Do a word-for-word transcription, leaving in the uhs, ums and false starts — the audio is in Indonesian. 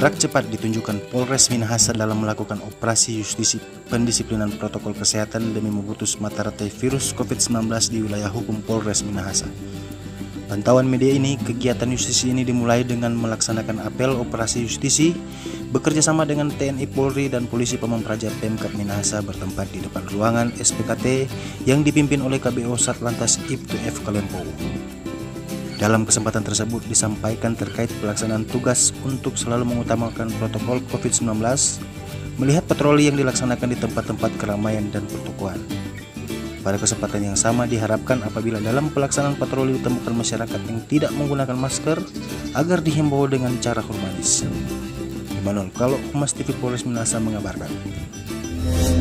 Gerak cepat ditunjukkan Polres Minahasa dalam melakukan operasi justisi pendisiplinan protokol kesehatan demi memutus mata rantai virus covid sembilan belas di wilayah hukum Polres Minahasa. Pantauan media ini, kegiatan justisi ini dimulai dengan melaksanakan apel operasi justisi bekerja sama dengan T N I Polri dan Polisi Pamong Praja Pemkab Minahasa bertempat di depan ruangan S P K T yang dipimpin oleh K B O Satlantas Ibtu F Kalempo. Dalam kesempatan tersebut disampaikan terkait pelaksanaan tugas untuk selalu mengutamakan protokol covid sembilan belas, melihat patroli yang dilaksanakan di tempat-tempat keramaian dan pertokoan. Pada kesempatan yang sama diharapkan apabila dalam pelaksanaan patroli ditemukan masyarakat yang tidak menggunakan masker agar dihimbau dengan cara humanis. Immanuel Kalau, Humas T V Polres Minahasa mengabarkan.